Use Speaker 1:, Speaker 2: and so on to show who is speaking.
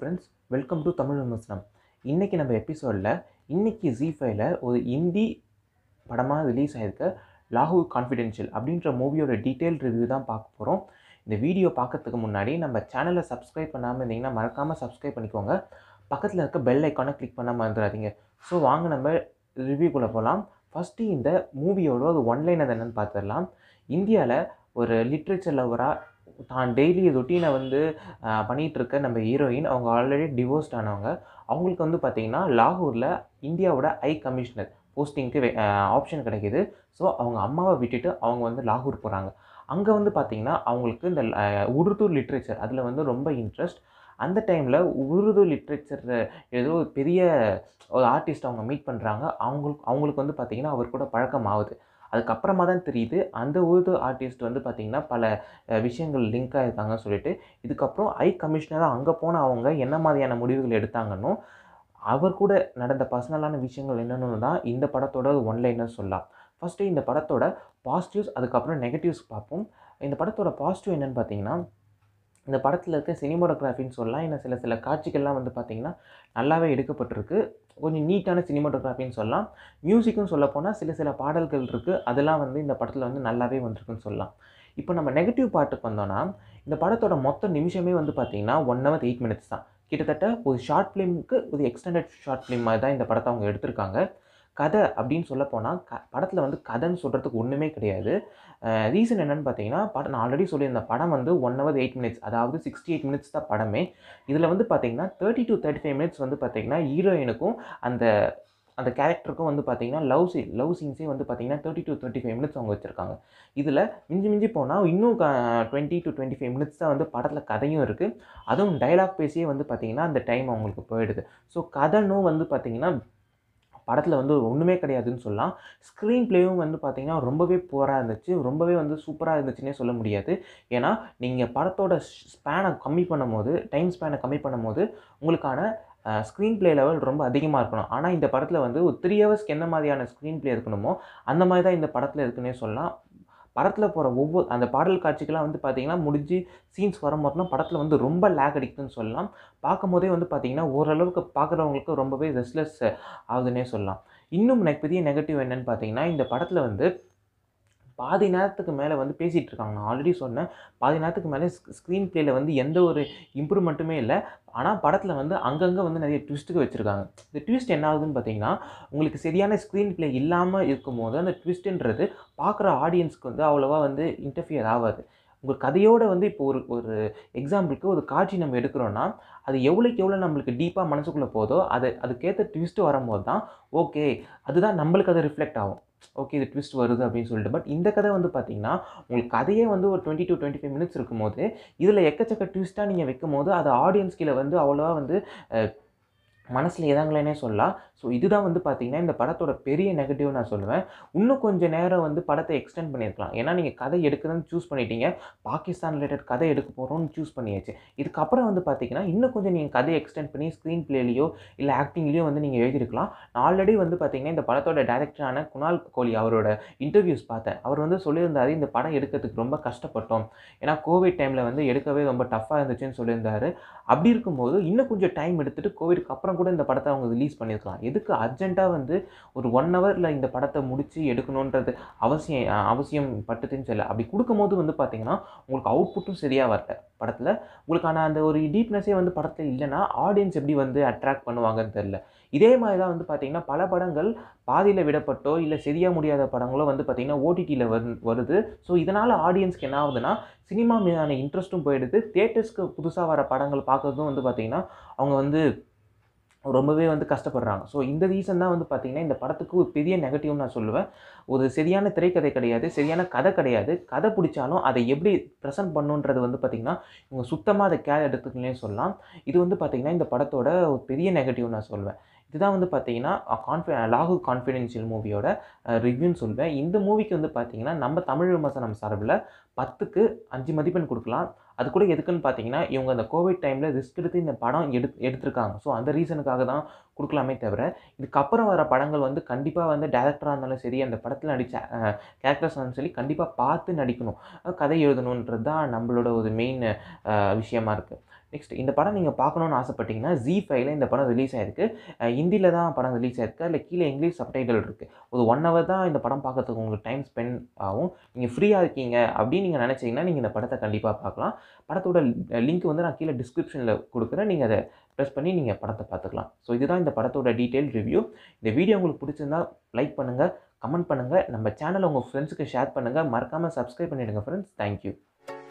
Speaker 1: Friends, welcome to Tamil விமர்சனம். இன்றைக்கி நம்ம எபிசோடில் இன்றைக்கி Zee5ல ஒரு ஹிந்தி படமாக ரிலீஸ் ஆகிருக்க லாகூர் கான்ஃபிடென்ஷியல் அப்படின்ற மூவியோட டீட்டெயில் ரிவ்யூ தான் பார்க்க போகிறோம். இந்த வீடியோ பார்க்கறதுக்கு முன்னாடி நம்ம சேனலை சப்ஸ்கிரைப் பண்ணாமல் இருந்தீங்கன்னா மறக்காமல் சப்ஸ்கிரைப் பண்ணிக்கோங்க. பக்கத்தில் இருக்க பெல் ஐக்கானை கிளிக் பண்ண மறந்துடாதீங்க. ஸோ வாங்க நம்ம ரிவ்யூக்குள்ளே போகலாம். ஃபஸ்ட்டு இந்த மூவியோட ஒரு ஒன்லைனர் என்னென்னு பார்த்துடலாம். இந்தியாவில் ஒரு லிட்ரேச்சர் லவராக தான் டெய்லி ரொட்டீனை பண்ணிகிட்ருக்க நம்ம ஹீரோயின், அவங்க ஆல்ரெடி டிவோர்ஸ்ட் ஆனவங்க. அவங்களுக்கு பார்த்திங்கன்னா லாகூரில் இந்தியாவோட ஹை கமிஷனர் போஸ்டிங்க்கு ஆப்ஷன் கிடைக்கிது. ஸோ அவங்க அம்மாவை விட்டுட்டு அவங்க லாகூர் போகிறாங்க. அங்கே பார்த்திங்கன்னா அவங்களுக்கு இந்த உருது லிட்ரேச்சர் அதில் ரொம்ப இன்ட்ரெஸ்ட். அந்த டைமில் உருது லிட்ரேச்சர் ஏதோ பெரிய ஒரு ஆர்டிஸ்ட் அவங்க மீட் பண்ணுறாங்க. அவங்களுக்கு பார்த்திங்கன்னா அவர் கூட பழக்கம் ஆகுது. அதுக்கப்புறமா தான் தெரியுது அந்த உருது ஆர்டிஸ்ட் பார்த்திங்கன்னா பல விஷயங்கள் லிங்க் ஆகிருக்காங்கன்னு சொல்லிட்டு. இதுக்கப்புறம் ஹை கமிஷனராக அங்கே போன அவங்க என்ன மாதிரியான முடிவுகள் எடுத்தாங்கன்னு, அவர் கூட நடந்த பர்சனலான விஷயங்கள் என்னென்னு தான் இந்த படத்தோட ஒன்லைனர் சொல்லலாம். ஃபஸ்ட்டு இந்த படத்தோட பாசிட்டிவ்ஸ், அதுக்கப்புறம் நெகட்டிவ்ஸ் பார்ப்போம். இந்த படத்தோட பாசிட்டிவ் என்னென்னு பார்த்தீங்கன்னா, இந்த படத்தில் இருக்க சினிமோட்டோகிராஃபின்னு சொல்லலாம். இன்னும் சில காட்சிகள்லாம் பார்த்திங்கன்னா நல்லாவே எடுக்கப்பட்டிருக்கு. கொஞ்சம் நீட்டான சினிமோட்டோகிராஃபின்னு சொல்லலாம். மியூசிக்கும் சொல்லப்போனால் சில பாடல்கள் இருக்குது, அதெல்லாம் இந்த படத்தில் நல்லாவே வந்திருக்குன்னு சொல்லலாம். இப்போ நம்ம நெகட்டிவ் பார்ட்டுக்கு வந்தோன்னா, இந்த படத்தோட மொத்த நிமிஷமே பார்த்திங்கன்னா 1 hour 8 minutes தான். கிட்டத்தட்ட ஒரு ஷார்ட் ஃபிலிமுக்கு ஒரு எக்ஸ்டெண்டட் ஷார்ட் ஃபிலிம் மாதிரி தான் இந்த படத்தை அவங்க எடுத்திருக்காங்க. கதை அப்படின்னு சொல்லப்போனால் படத்தில் கதைன்னு சொல்கிறதுக்கு ஒன்றுமே கிடையாது. ரீசன் என்னென்னு பார்த்தீங்கன்னா, நான் ஆல்ரெடி சொல்லியிருந்தேன், படம் 1 hour 8 minutes, அதாவது 68 minutes தான் படமே. இதில் பார்த்தீங்கன்னா 30 to 35 minutes பார்த்தீங்கன்னா ஹீரோயினுக்கும் அந்த கேரக்டருக்கும் பார்த்தீங்கன்னா லவ் சீன்ஸே பார்த்தீங்கன்னா 30 to 35 minutes அவங்க வச்சுருக்காங்க. இதில் மிஞ்சி போனால் இன்னும் 20 to 25 minutes தான் படத்தில் கதையும் இருக்குது. அதுவும் டைலாக் பேசியே பார்த்தீங்கன்னா அந்த டைம் அவங்களுக்கு போயிடுது. ஸோ கதைன்னு பார்த்தீங்கன்னா படத்தில் ஒன்றுமே கிடையாதுன்னு சொல்லலாம். ஸ்க்ரீன் ப்ளேவும் பார்த்தீங்கன்னா ரொம்பவே புவராக இருந்துச்சு. ரொம்பவே சூப்பராக இருந்துச்சுன்னே சொல்ல முடியாது. ஏன்னா நீங்கள் படத்தோட டைம் ஸ்பேனை கம்மி பண்ணும்போது உங்களுக்கான ஸ்க்ரீன் ப்ளே லெவல் ரொம்ப அதிகமாக இருக்கணும். ஆனால் இந்த படத்தில் ஒரு 3 hours என்ன மாதிரியான ஸ்க்ரீன் ப்ளே இருக்கணுமோ அந்த மாதிரி தான் இந்த படத்தில் இருக்குன்னே சொல்லலாம். படத்தில் போகிற அந்த பாடல் காட்சிக்கெல்லாம் பார்த்தீங்கன்னா முடிஞ்சு சீன்ஸ் வரும்போதுனா படத்தில் ரொம்ப லேக் அடிக்குதுன்னு சொல்லலாம். பார்க்கும்போதே பார்த்தீங்கன்னா ஓரளவுக்கு பார்க்குறவங்களுக்கு ரொம்பவே ரெஸ்ட்லெஸ் ஆகுதுன்னே சொல்லலாம். இன்னும் எனக்கு பெரிய நெகட்டிவ் என்னென்னு பார்த்தீங்கன்னா, இந்த படத்தில் பாதி நேரத்துக்கு மேலே பேசிகிட்டு இருக்காங்க. நான் ஆல்ரெடி சொன்னேன், பாதி நேரத்துக்கு மேலே ஸ்க்ரீன் ப்ளேயில் எந்த ஒரு இம்ப்ரூவ்மெண்ட்டுமே இல்லை. ஆனால் படத்தில் அங்கங்கே நிறைய ட்விஸ்ட்டுக்கு வச்சுருக்காங்க. இந்த ட்விஸ்ட் என்ன ஆகுதுன்னு பார்த்தீங்கன்னா, உங்களுக்கு சரியான ஸ்க்ரீன் ப்ளே இல்லாமல் இருக்கும்போது அந்த ட்விஸ்ட்டுன்றது பார்க்குற ஆடியன்ஸ்க்கு அவ்வளோவா இன்டர்ஃபியர் ஆகாது. உங்கள் கதையோடு இப்போ ஒரு எக்ஸாம்பிளுக்கு ஒரு காட்சி நம்ம எடுக்கிறோன்னா, அது எவ்வளோக்கு எவ்வளோ நம்மளுக்கு டீப்பாக மனசுக்குள்ளே போதோ அதுக்கேற்ற ட்விஸ்ட்டு வரும்போது தான் ஓகே, அதுதான் நம்மளுக்கு அது ரிஃப்ளெக்ட் ஆகும். ஓகே, இது ட்விஸ்ட் வருது அப்படின்னு சொல்லிட்டு. பட் இந்த கதை பார்த்தீங்கன்னா உங்களுக்கு கதையே ஒரு 20 to 25 minutes இருக்கும்போது இதில் எக்கச்சக்க ட்விஸ்ட்டாக நீங்கள் வைக்கும்போது அது ஆடியன்ஸ் கீழே அவ்வளோவா மனசில் இறங்கலைன்னே சொல்லலாம். ஸோ இதுதான் பார்த்தீங்கன்னா இந்த படத்தோட பெரிய நெகட்டிவ் நான் சொல்லுவேன். இன்னும் கொஞ்சம் நேரம் படத்தை எக்ஸ்டெண்ட் பண்ணியிருக்கலாம். ஏன்னா நீங்கள் கதை எடுக்கிறதுன்னு சூஸ் பண்ணிட்டீங்க, பாகிஸ்தான் ரிலேட்டட் கதை எடுக்க போகிறோம்னு சூஸ் பண்ணியாச்சு. இதுக்கப்புறம் பார்த்தீங்கன்னா இன்னும் கொஞ்சம் நீங்கள் கதையை எக்ஸ்டெண்ட் பண்ணி ஸ்க்ரீன் ப்ளேலையோ இல்லை ஆக்டிங்லேயோ நீங்கள் எழுதியிருக்கலாம். நான் ஆல்ரெடி பார்த்தீங்கன்னா இந்த படத்தோட டைரக்டரான குணால் கோலி அவரோட இன்டர்வியூஸ் பார்த்தேன். அவர் சொல்லியிருந்தார், இந்த படம் எடுக்கிறதுக்கு ரொம்ப கஷ்டப்பட்டோம், ஏன்னா கோவிட் டைமில் எடுக்கவே ரொம்ப டஃப்பாக இருந்துச்சுன்னு சொல்லியிருந்தார். அப்படி இருக்கும்போது இன்னும் கொஞ்சம் டைம் எடுத்துகிட்டு கோவிட்க்கு அப்புறம் கூட இந்த படத்தை அவங்க ரிலீஸ் பண்ணியிருக்கலாம். எதுக்கு அர்ஜென்ட்டாக ஒரு 1 hourல இந்த படத்தை முடித்து எடுக்கணுன்றது அவசியம் பட்டுதுன்னு சொல்லலை. அப்படி கொடுக்கும்போது பார்த்தீங்கன்னா உங்களுக்கு அவுட்புட்டும் சரியாக வரல. படத்தில் உங்களுக்கான அந்த ஒரு டீப்னஸே படத்தில் இல்லைன்னா ஆடியன்ஸ் எப்படி அட்ராக்ட் பண்ணுவாங்கன்னு தெரில. இதே மாதிரி தான் பார்த்தீங்கன்னா பல படங்கள் பாதியில் விடப்பட்டோ இல்லை சரியாக முடியாத படங்களோ பார்த்தீங்கன்னா ஓடிடியில் வருது. ஸோ இதனால் ஆடியன்ஸ்க்கு என்ன ஆகுதுன்னா சினிமா மீதான இன்ட்ரெஸ்ட்டும் போயிடுது. தியேட்டர்ஸ்க்கு புதுசாக வர படங்கள் பார்க்குறதும் பார்த்தீங்கன்னா அவங்க ரொம்பவே கஷ்டப்படுறாங்க. ஸோ இந்த ரீசன் தான் பார்த்தீங்கன்னா இந்த படத்துக்கு ஒரு பெரிய நெகட்டிவ் நான் சொல்லுவேன். ஒரு சரியான திரைக்கதை கிடையாது, சரியான கதை கிடையாது. கதை பிடிச்சாலும் அதை எப்படி ப்ரெசென்ட் பண்ணுன்றது பார்த்தீங்கன்னா இவங்க சுத்தமாக அதை கேர் எடுத்துக்கலனே சொல்லலாம். இது பார்த்தீங்கன்னா இந்த படத்தோட ஒரு பெரிய நெகட்டிவ் நான் சொல்லுவேன். இதுதான் பார்த்தீங்கன்னா லாகூர் கான்ஃபிடென்ஷியல் மூவியோட ரிவ்யூன்னு சொல்லுவேன். இந்த மூவிக்கு பார்த்தீங்கன்னா நம்ம தமிழ் விமர்சனம் சார்பில் 10க்கு 5 மதிப்பெண் கொடுக்கலாம். அது கூட எதுக்குன்னு பார்த்தீங்கன்னா இவங்க அந்த கோவிட் டைமில் ரிஸ்க் எடுத்து இந்த படம் எடுத்திருக்காங்க. ஸோ அந்த ரீசனுக்காக தான் கொடுக்கலாமே தவிர, இதுக்கப்புறம் வர படங்கள் கண்டிப்பாக டைரக்டராக இருந்தாலும் சரி, அந்த படத்தில் நடித்த கேரக்டர்ஸ் இருந்தாலும் சரி கண்டிப்பாக பார்த்து நடிக்கணும், கதை எழுதணுன்றது தான் நம்மளோட ஒரு மெயின் விஷயமா இருக்குது. நெக்ஸ்ட் இந்த படம் நீங்கள் பார்க்கணுன்னு ஆசைப்பட்டீங்கன்னா Zee5ல இந்த படம் ரிலீஸ் ஆயிருக்கு. ஹிந்தியில தான் படம் ரிலீஸ் ஆயிருக்கு. அதில் கீழே இங்கிலீஷ் சப்டைட்டில் இருக்குது. ஒரு 1 ஹவர் தான் இந்த படம் பார்க்கறதுக்கு உங்களுக்கு டைம் ஸ்பெண்ட் ஆகும். நீங்கள் ஃப்ரீயாக இருக்கீங்க அப்படின்னு நீங்கள் நினச்சிங்கன்னா நீங்கள் இந்த படத்தை கண்டிப்பாக பார்க்கலாம். படத்தோட லிங்க் வந்து நான் கீழே டிஸ்கிரிப்ஷனில் கொடுக்குறேன். நீங்கள் அதை ப்ரெஸ் பண்ணி நீங்கள் படத்தை பார்த்துக்கலாம். ஸோ இதுதான் இந்த படத்தோட டீட்டெயில் ரிவ்யூ. இந்த வீடியோ உங்களுக்கு பிடிச்சிருந்தா லைக் பண்ணுங்கள், கமெண்ட் பண்ணுங்கள், நம்ம சேனலை உங்கள் ஃப்ரெண்ட்ஸுக்கு ஷேர் பண்ணுங்கள், மறக்காமல் சப்ஸ்கிரைப் பண்ணிவிடுங்க ஃப்ரெண்ட்ஸ். தேங்க்யூ.